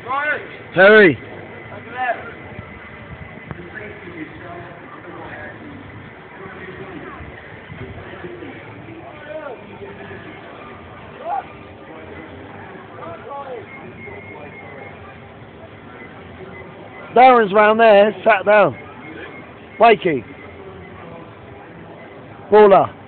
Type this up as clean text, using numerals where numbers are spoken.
Terry. Darren's round there, sat down. Wakey. Baller.